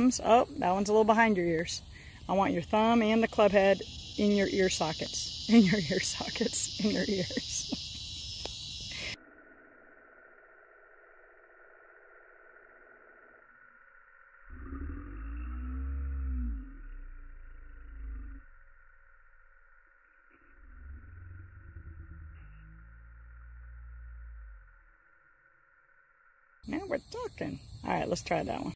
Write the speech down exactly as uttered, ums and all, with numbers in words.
thumbs. Oh, that one's a little behind your ears. I want your thumb and the club head in your ear sockets. In your ear sockets. In your ears. Now we're talking. All right, let's try that one.